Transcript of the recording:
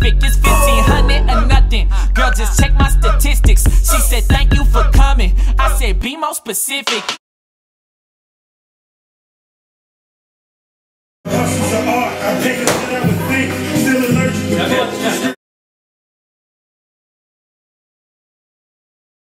specific. It's 1500 or nothing. Girl, just check my statistics. She said, thank you for coming. I said, be more specific.